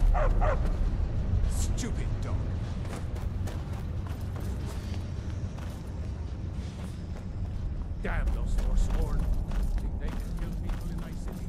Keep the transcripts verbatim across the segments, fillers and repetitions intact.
Stupid dog. Damn those Forsworn. Think they can kill people in my city?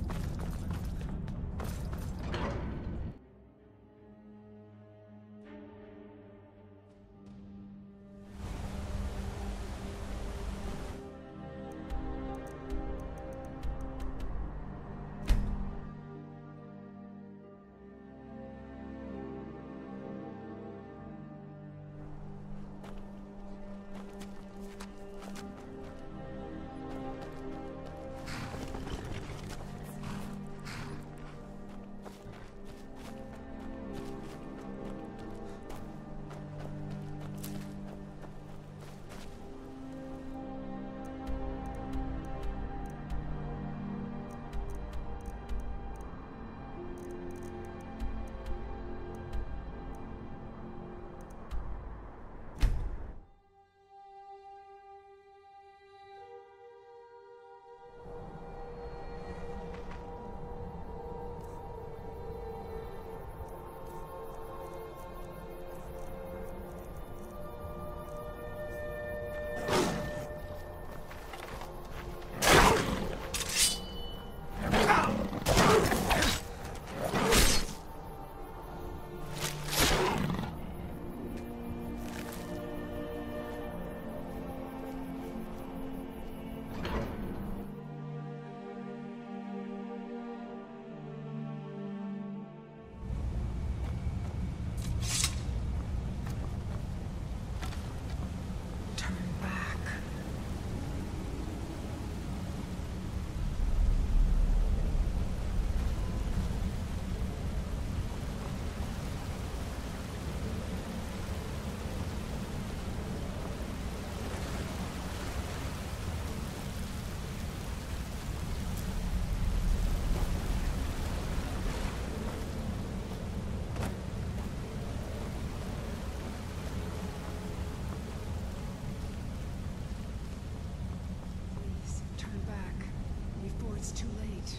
It's too late.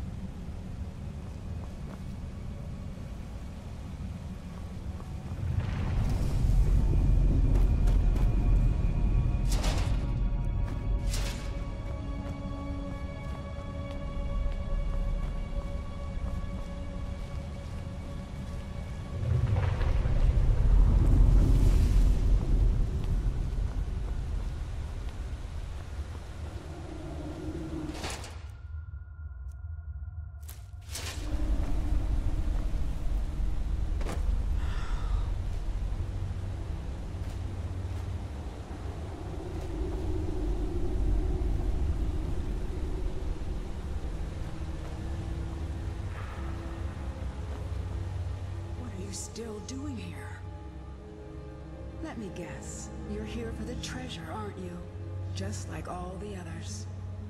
Still doing here? Let me guess. You're here for the treasure, aren't you? Just like all the others.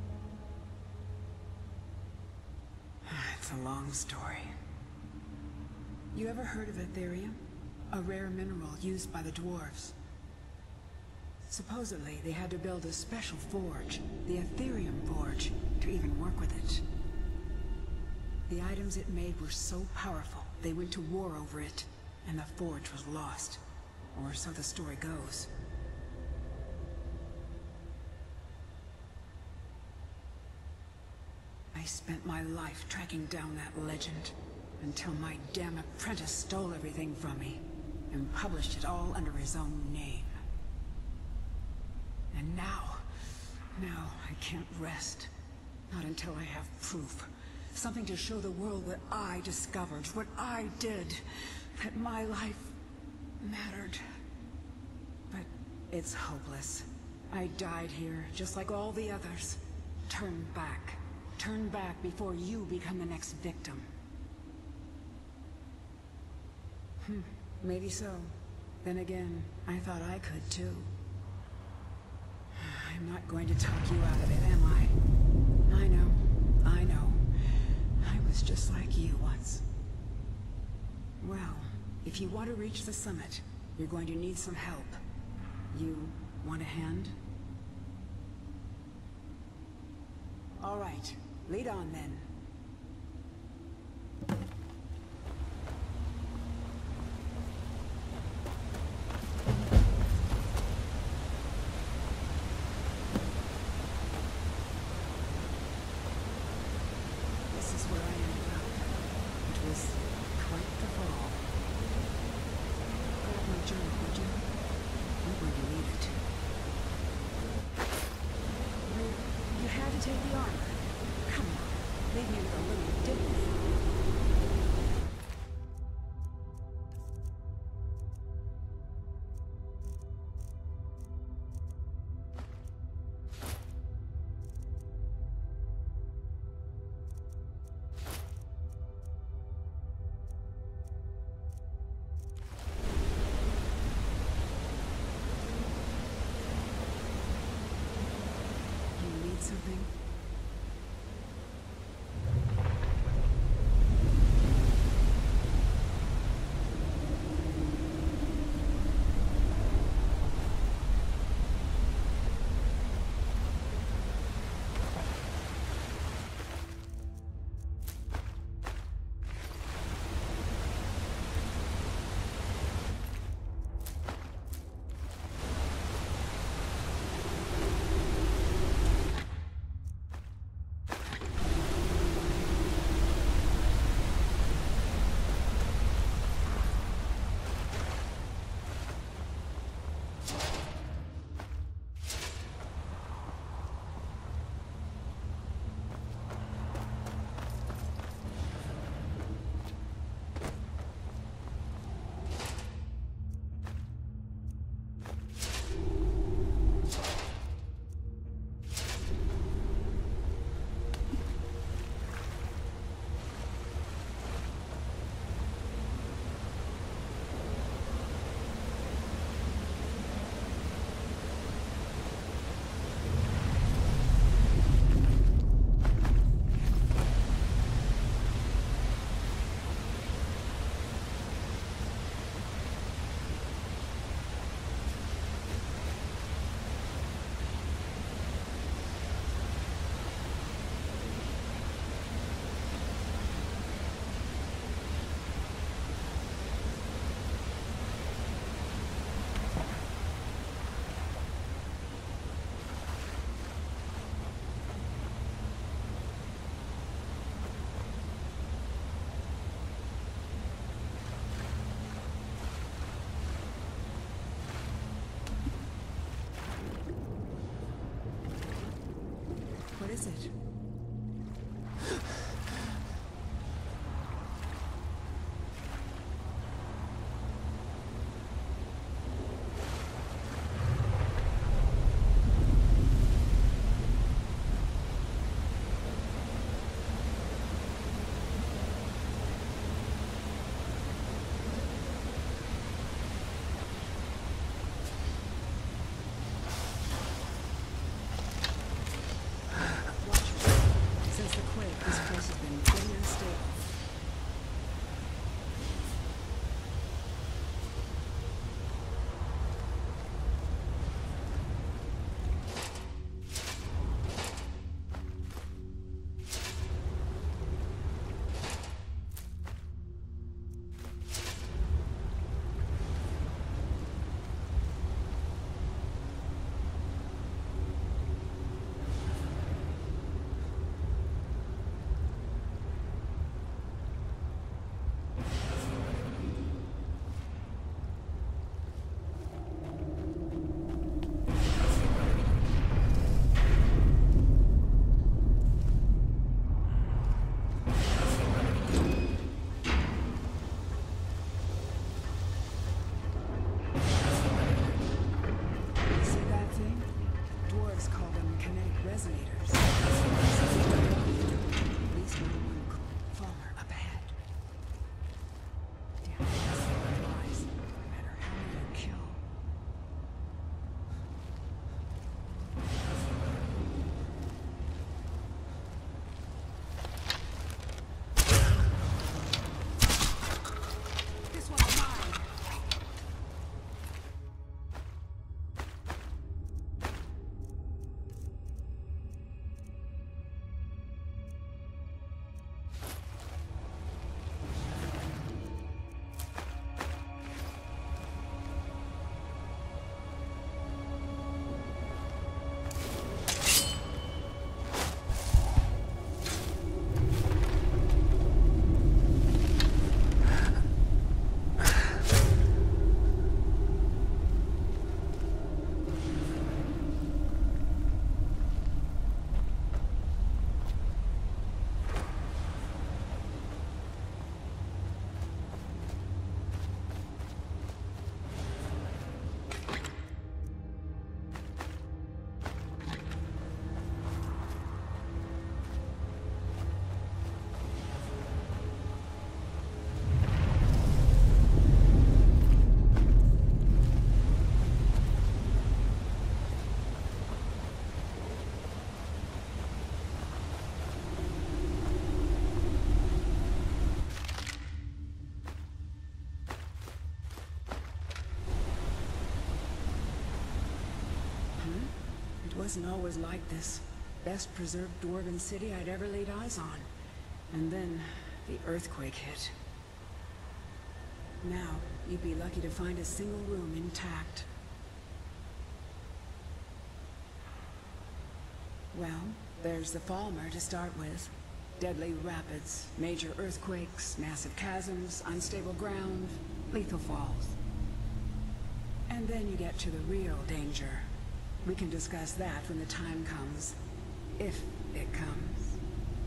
It's a long story. You ever heard of Aetherium? A rare mineral used by the dwarves. Supposedly, they had to build a special forge, the Aetherium Forge, to even work with it. The items it made were so powerful, they went to war over it, and the forge was lost. Or so the story goes. I spent my life tracking down that legend, until my damn apprentice stole everything from me, and published it all under his own name. And now, now I can't rest. Not until I have proof. Something to show the world what I discovered, what I did. That my life mattered. But it's hopeless. I died here, just like all the others. Turn back. Turn back before you become the next victim. Hmm, maybe so. Then again, I thought I could too. I'm not going to talk you out of it, am I? I know. I know. I was just like you once. Well, if you want to reach the summit, you're going to need some help. You want a hand? All right, lead on then. strength, would you? We're going to need it. You, you had to take the armor. Come on, leave me with a little dignity. Something? What is it? Watch wasn't always like this. Best preserved dwarven city I'd ever laid eyes on. And then, the earthquake hit. Now, you'd be lucky to find a single room intact. Well, there's the Falmer to start with. Deadly rapids, major earthquakes, massive chasms, unstable ground, lethal falls. And then you get to the real danger. We can discuss that when the time comes. If it comes.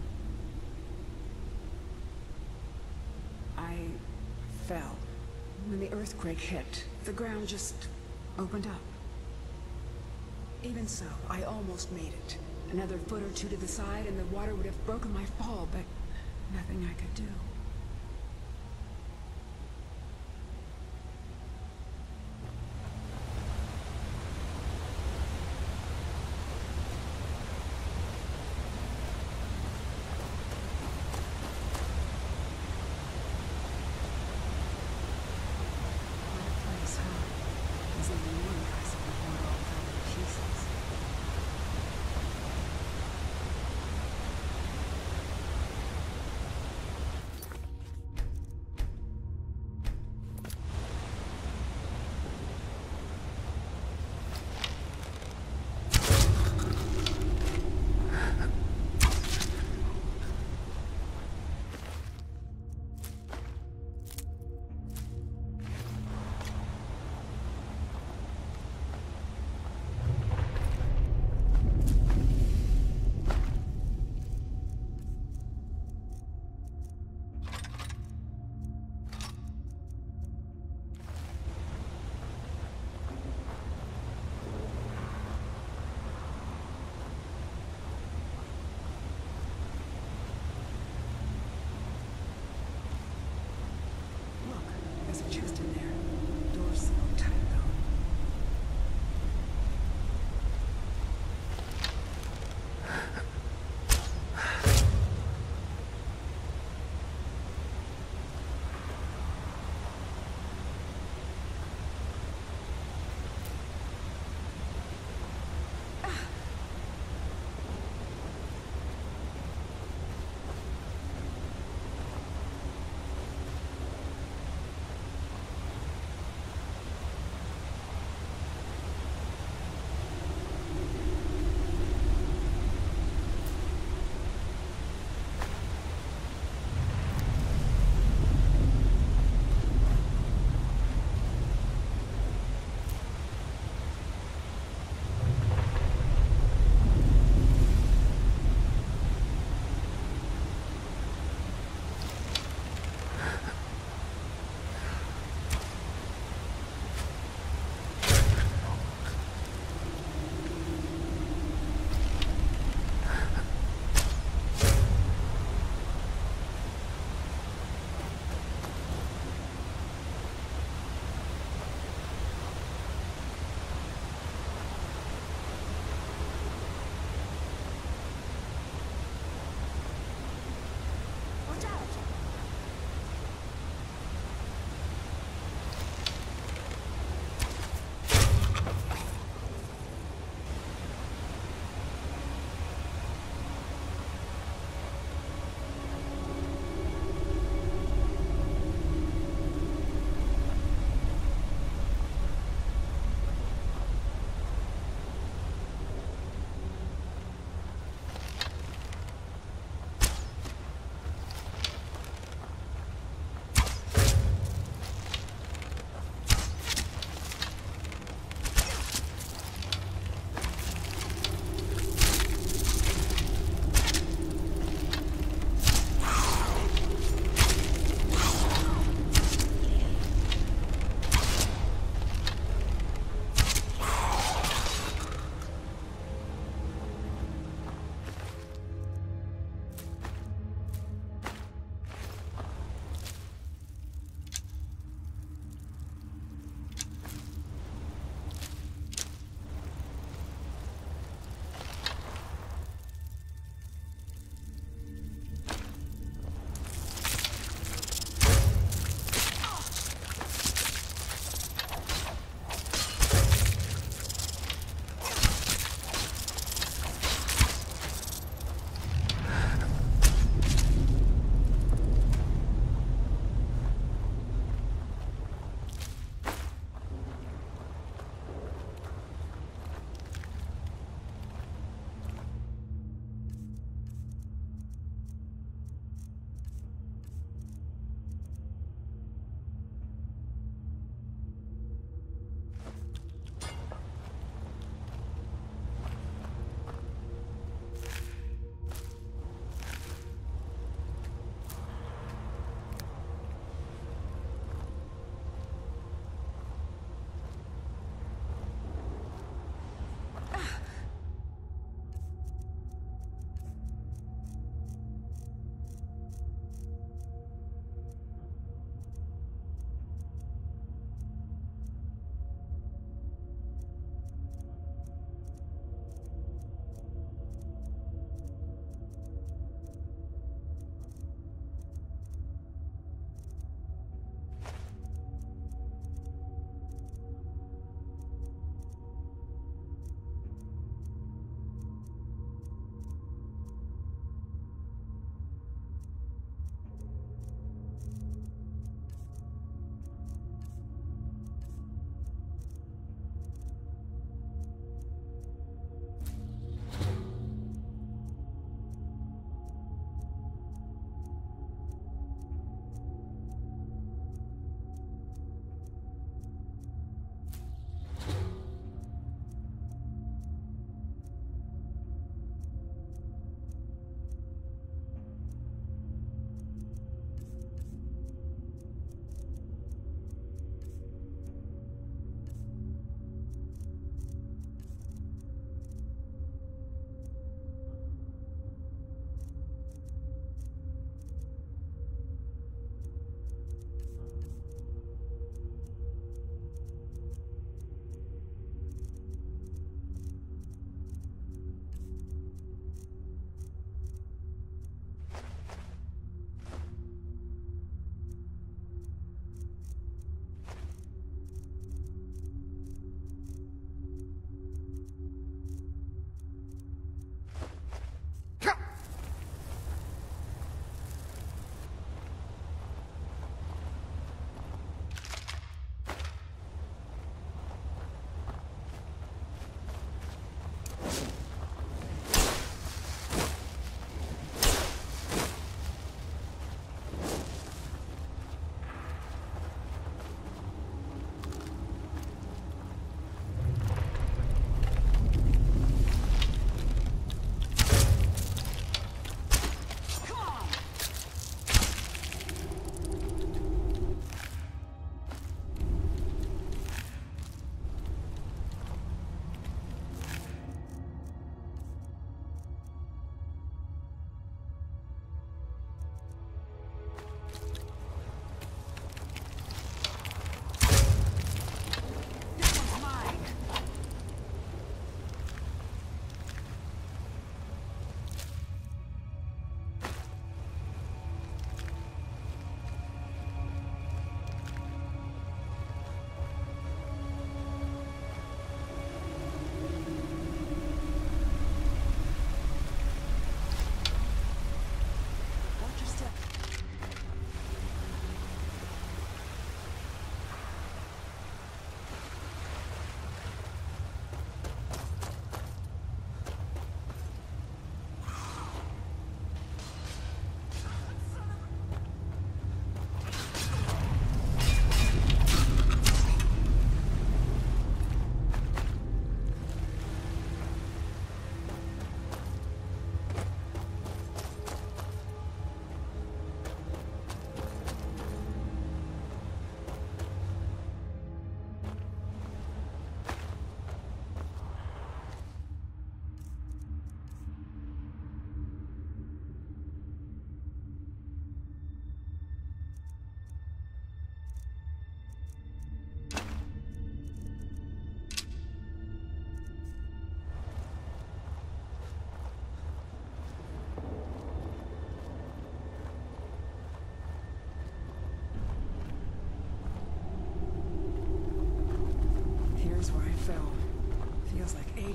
I fell. When the earthquake hit, the ground just opened up. Even so, I almost made it. Another foot or two to the side and the water would have broken my fall, but nothing I could do. What a place, huh? There's only one person before it all fell to pieces.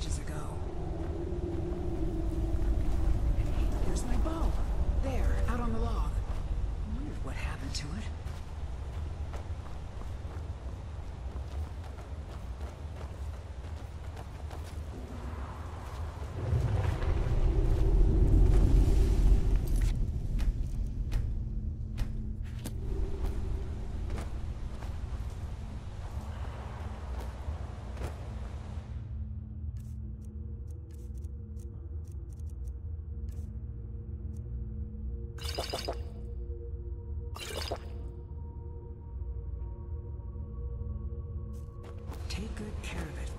ages ago. Hey, there's my bow. There, out on the log. I wondered what happened to it. Take good care of it.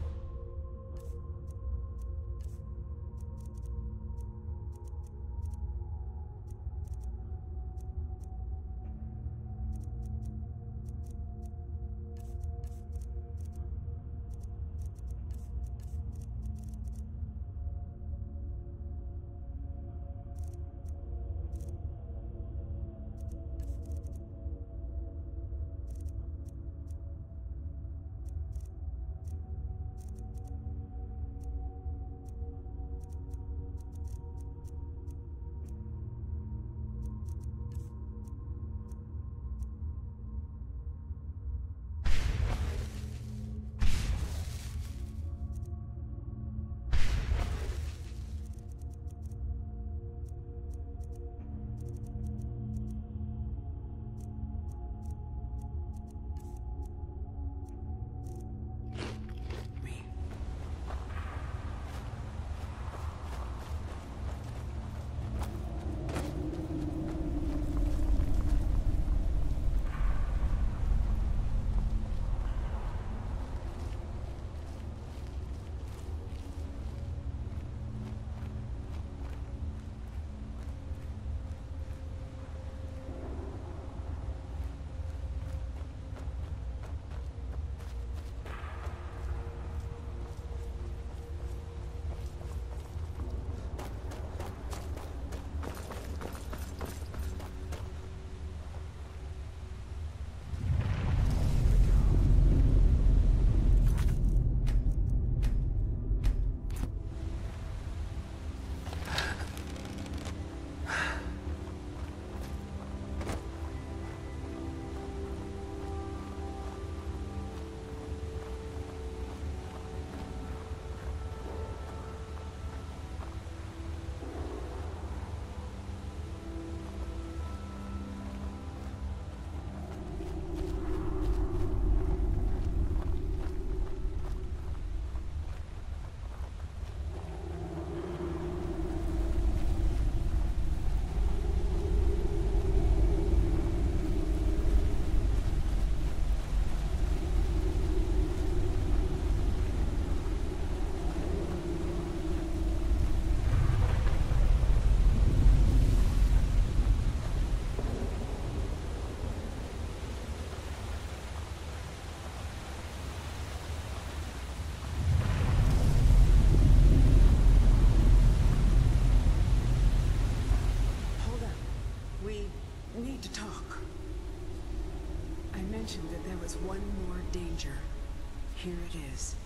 That there was one more danger. Here it is.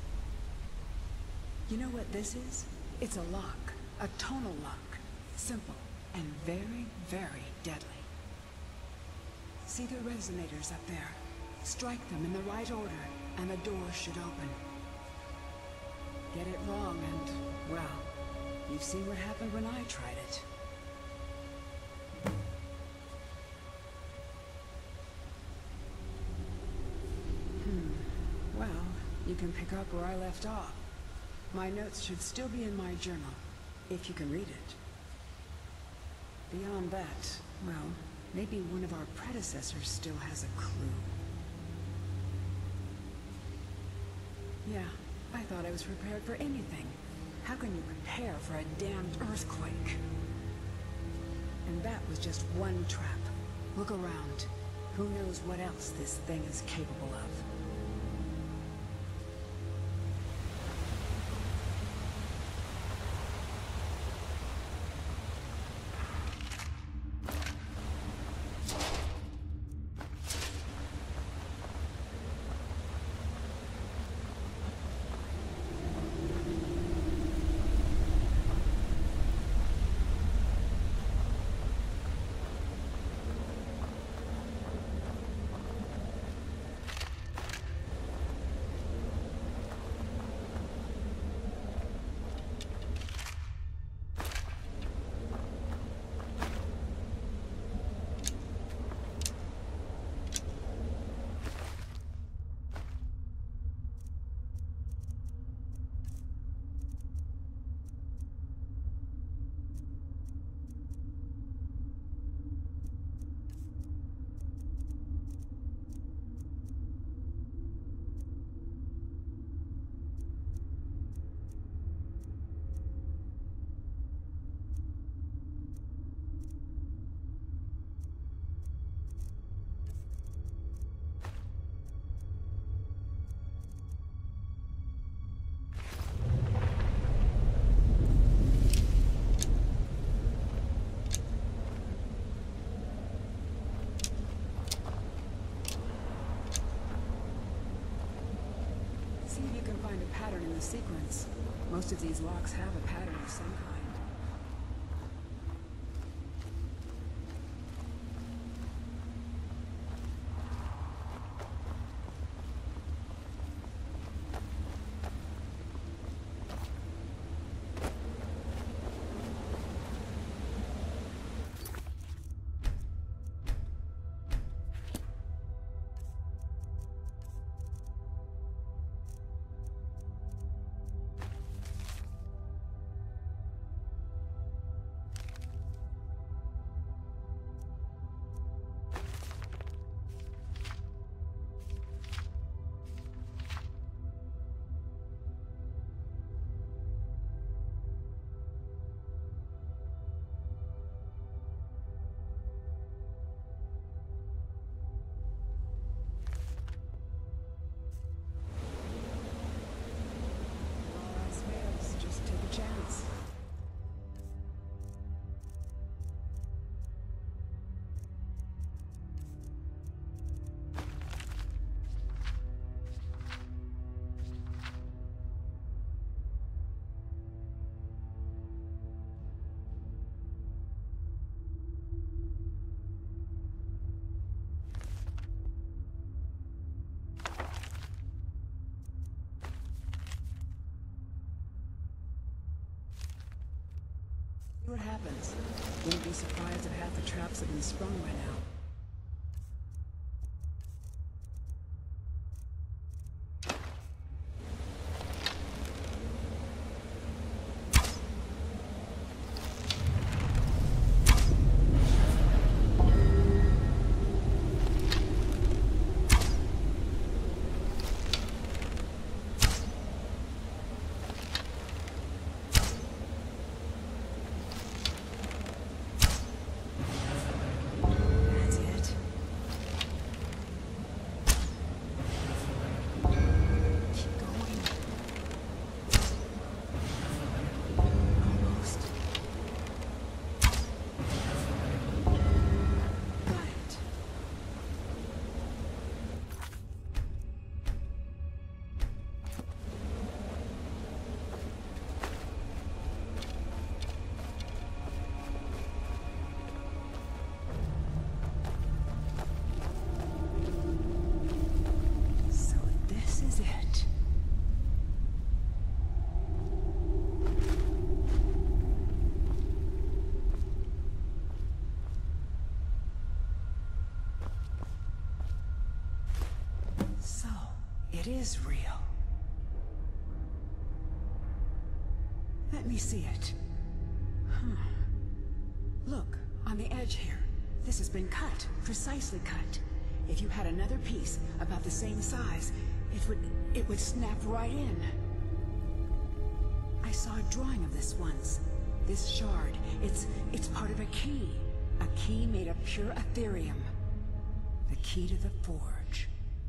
You know what this is? It's a lock. A tonal lock. Simple and very, very deadly. See the resonators up there? Strike them in the right order, and the door should open. Get it wrong and, well, you've seen what happened when I tried it. You can pick up where I left off. My notes should still be in my journal, if you can read it. Beyond that, well, maybe one of our predecessors still has a clue. Yeah, I thought I was prepared for anything. How can you prepare for a damned earthquake? And that was just one trap. Look around. Who knows what else this thing is capable of? find a pattern in the sequence. Most of these locks have a pattern of some kind. Chance. See what happens. Wouldn't be surprised if half the traps have been sprung by now. It is real. Let me see it. Hmm. Look, on the edge here. This has been cut, precisely cut. If you had another piece about the same size, it would it would snap right in. I saw a drawing of this once. This shard, it's it's part of a key. A key made of pure Ethereum. The key to the forge.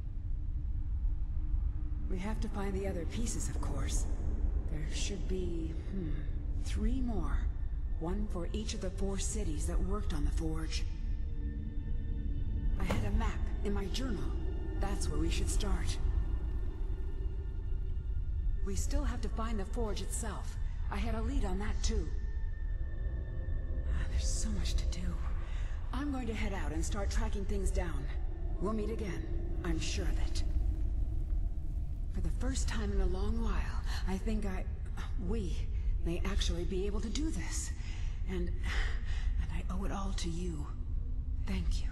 We have to find the other pieces, of course. There should be, hmm, three more. One for each of the four cities that worked on the forge. I had a map in my journal. That's where we should start. We still have to find the forge itself. I had a lead on that, too. Ah, there's so much to do. I'm going to head out and start tracking things down. We'll meet again. I'm sure of it. For the first time in a long while, I think I... we may actually be able to do this. And... and I owe it all to you. Thank you.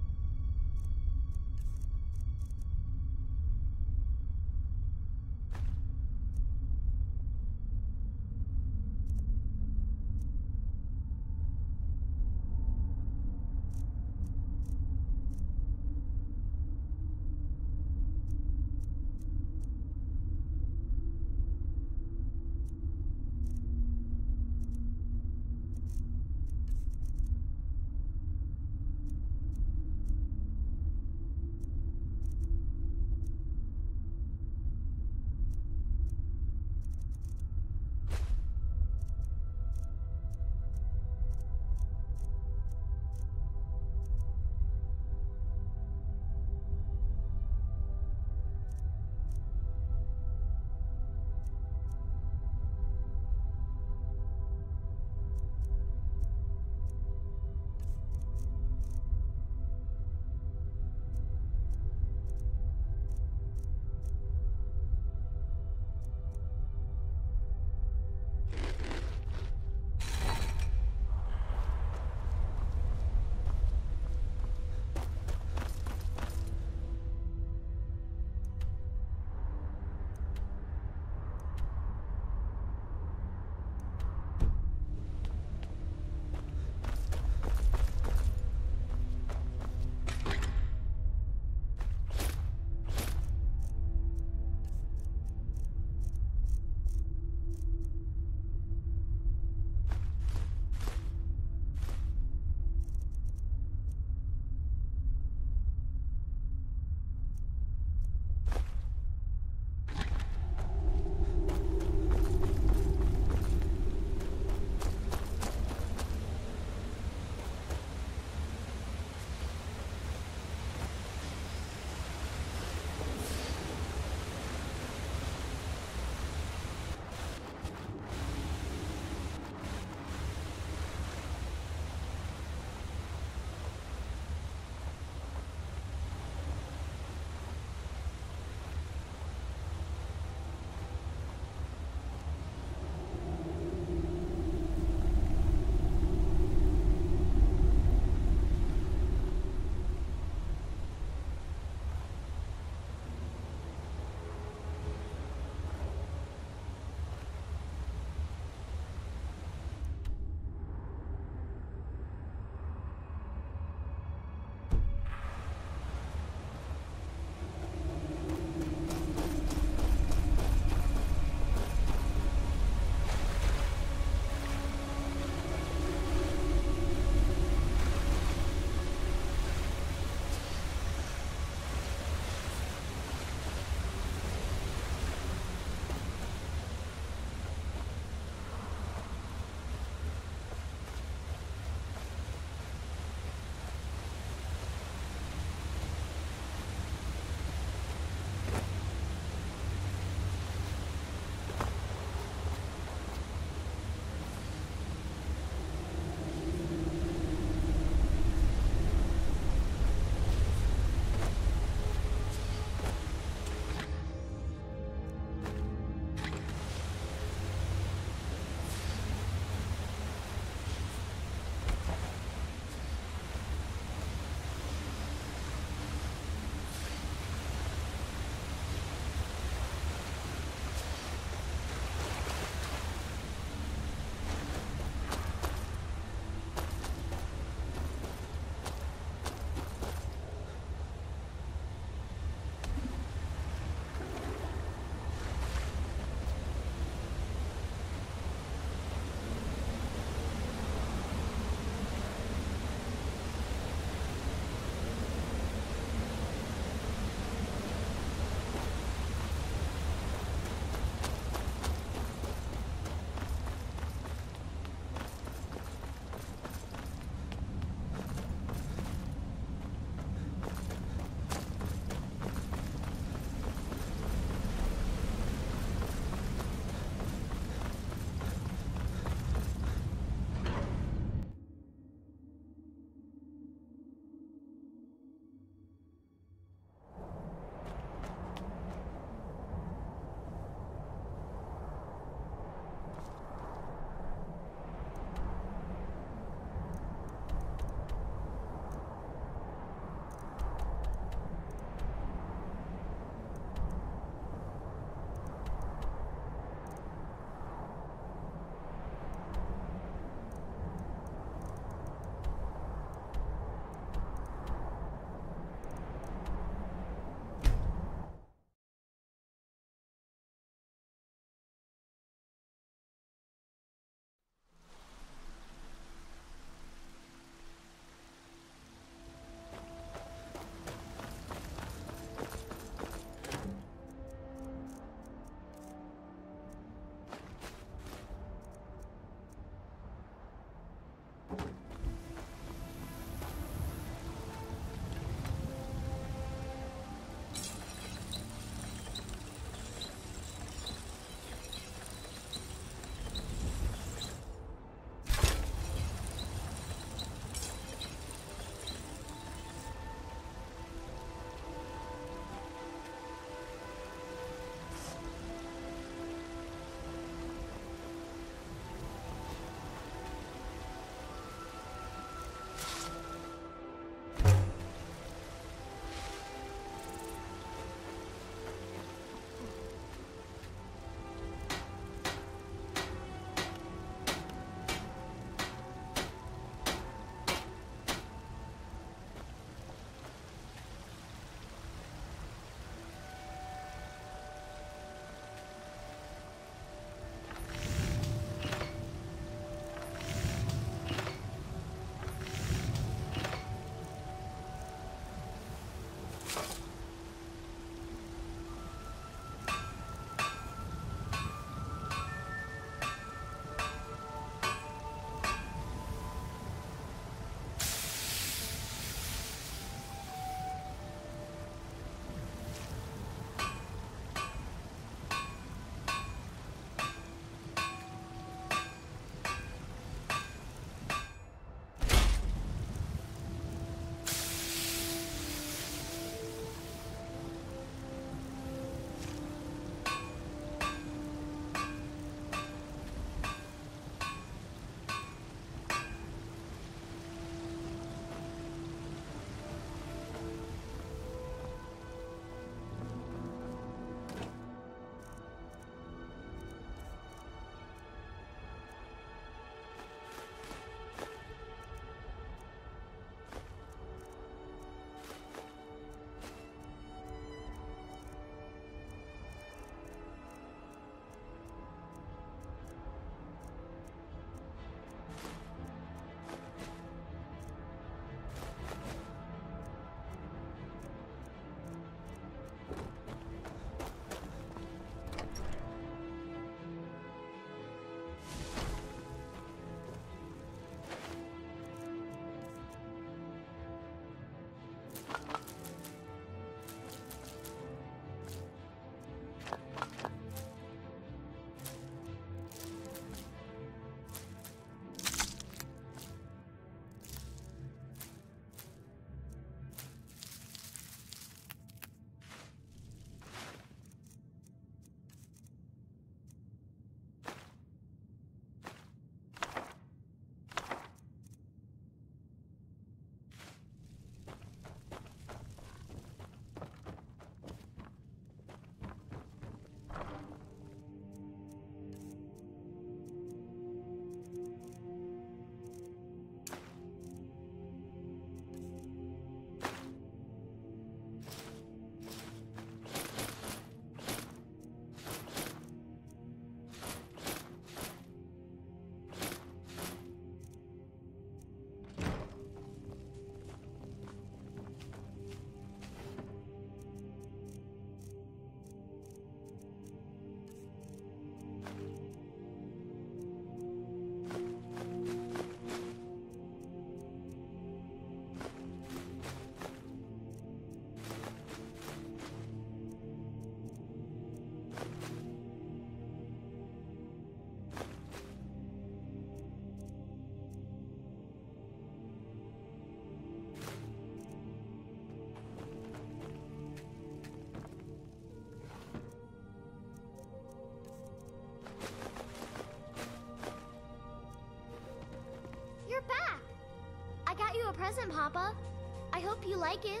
You're back! I got you a present, Papa. I hope you like it.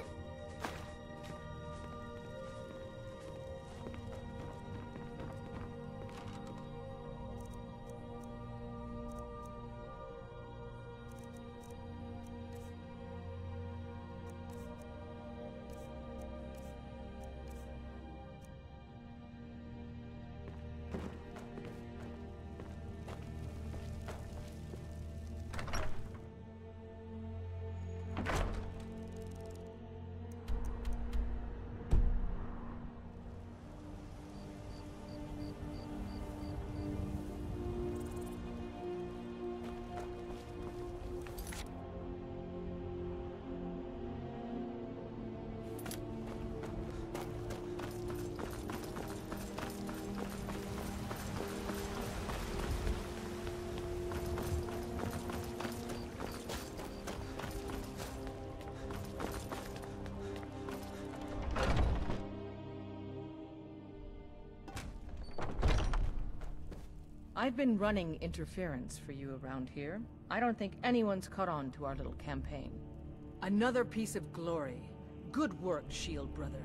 I've been running interference for you around here. I don't think anyone's caught on to our little campaign. Another piece of glory. Good work, Shield brother.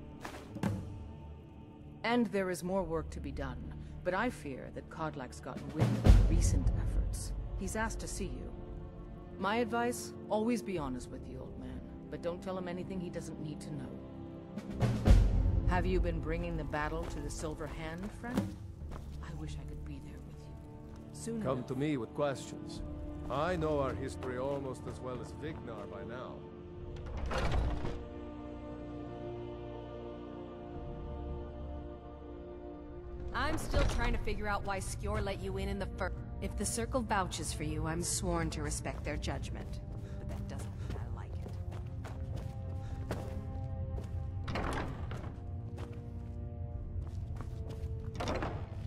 And there is more work to be done, but I fear that Kodlak's gotten wind of our recent efforts. He's asked to see you. My advice, always be honest with the old man, but don't tell him anything he doesn't need to know. Have you been bringing the battle to the Silver Hand, friend? I wish I could be there with you. Soon Come enough. to me with questions. I know our history almost as well as Vignar by now. I'm still trying to figure out why Skjor let you in in the first. If the Circle vouches for you, I'm sworn to respect their judgment. But that doesn't mean I like it.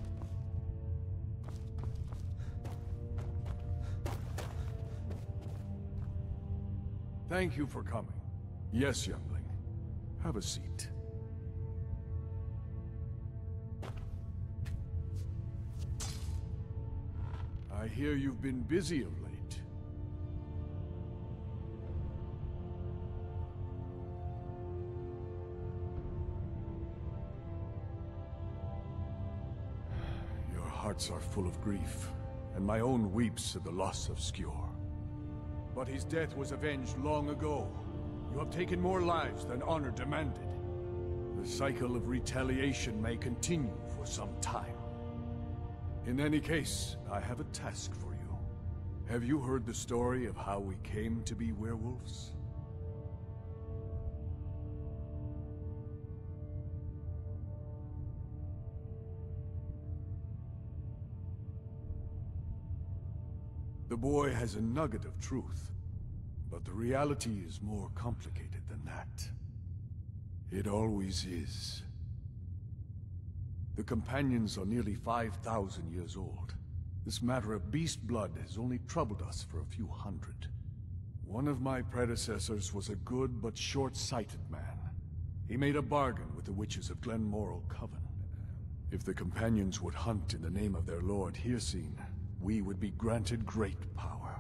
Thank you for coming. Yes, youngling. Have a seat. I hear you've been busy of late. Your hearts are full of grief, and my own weeps at the loss of Skjor. But his death was avenged long ago. You have taken more lives than honor demanded. The cycle of retaliation may continue for some time. In any case, I have a task for you. Have you heard the story of how we came to be werewolves? The boy has a nugget of truth, but the reality is more complicated than that. It always is. The companions are nearly five thousand years old. This matter of beast blood has only troubled us for a few hundred. One of my predecessors was a good but short-sighted man. He made a bargain with the witches of Glenmoral Coven. If the companions would hunt in the name of their lord Hircine, we would be granted great power.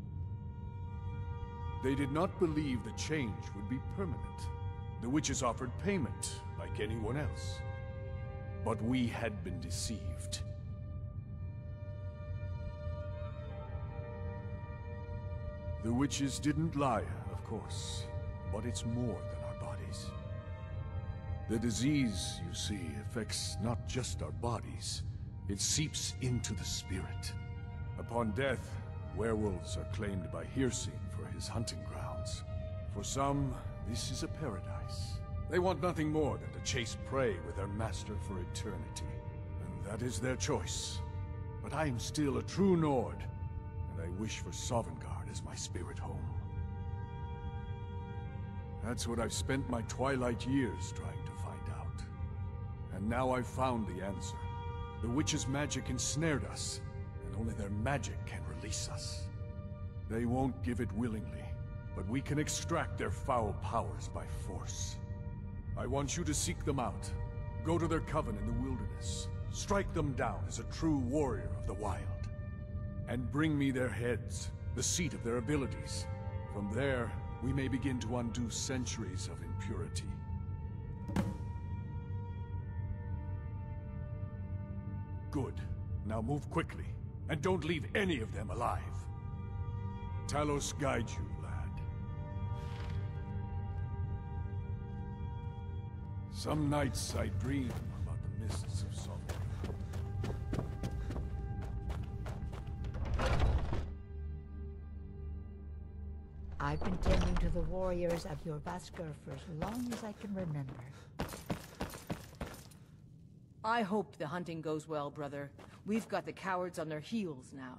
They did not believe the change would be permanent. The witches offered payment, like anyone else. But we had been deceived. The witches didn't lie, of course, but it's more than our bodies. The disease, you see, affects not just our bodies. It seeps into the spirit. Upon death, werewolves are claimed by Hircine for his hunting grounds. For some, this is a paradise. They want nothing more than to chase prey with their master for eternity. And that is their choice. But I am still a true Nord, and I wish for Sovngarde as my spirit home. That's what I've spent my twilight years trying to find out. And now I've found the answer. The witches' magic ensnared us, and only their magic can release us. They won't give it willingly, but we can extract their foul powers by force. I want you to seek them out. Go to their coven in the wilderness. Strike them down as a true warrior of the wild. And bring me their heads, the seat of their abilities. From there, we may begin to undo centuries of impurity. Good. Now move quickly, and don't leave any of them alive. Talos guide you, lad. Some nights I dream about the mists of Sovngarde. I've been tending to the warriors of Jorrvaskr for as long as I can remember. I hope the hunting goes well, brother. We've got the cowards on their heels now.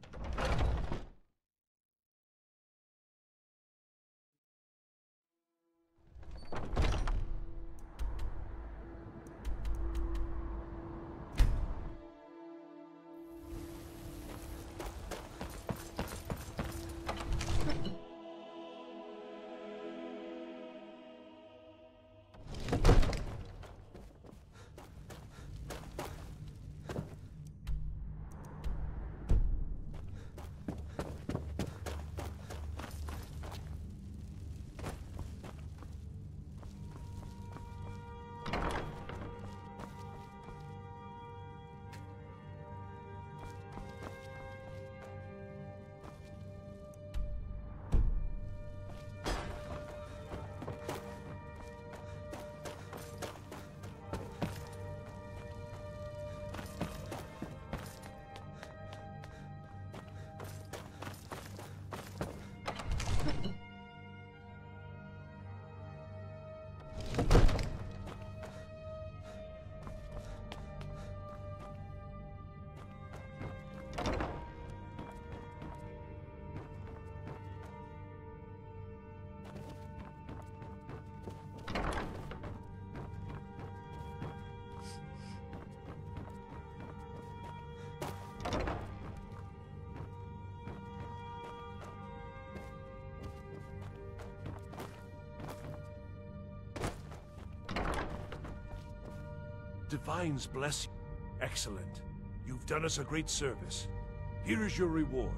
Divines bless you. Excellent. You've done us a great service. Here is your reward.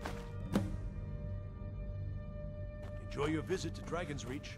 Enjoy your visit to Dragon's Reach.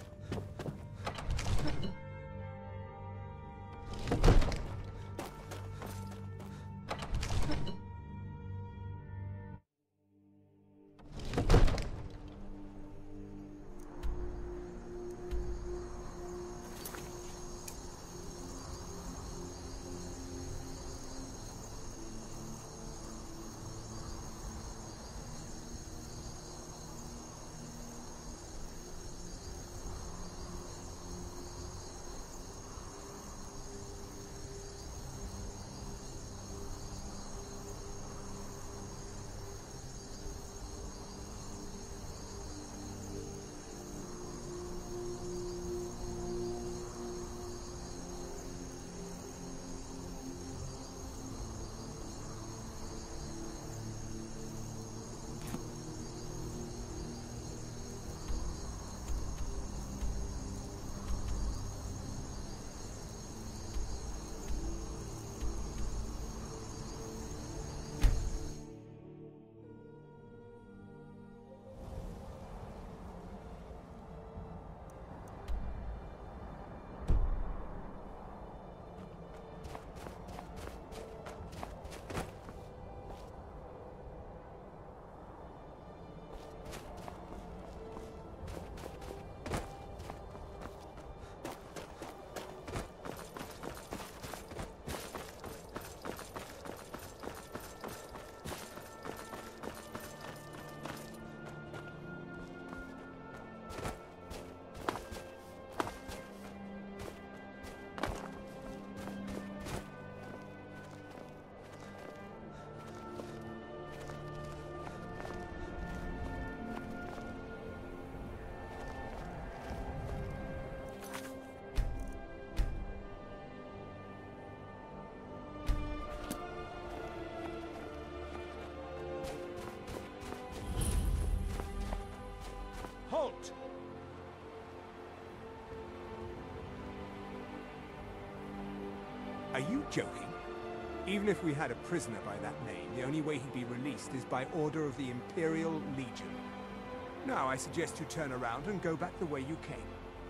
Are you joking? Even if we had a prisoner by that name, the only way he'd be released is by order of the Imperial Legion. Now I suggest you turn around and go back the way you came.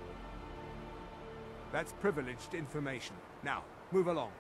That's privileged information. Now, move along.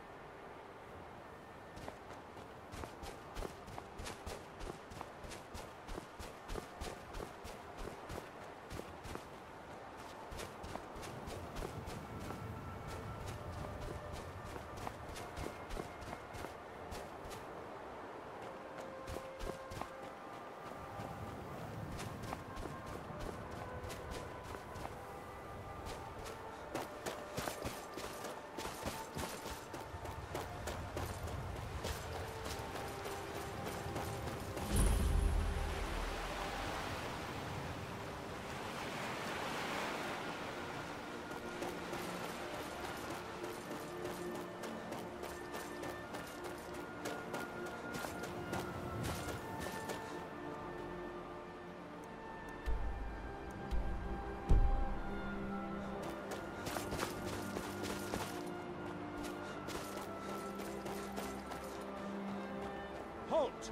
Halt!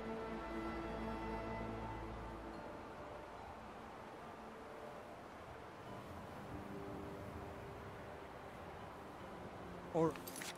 Or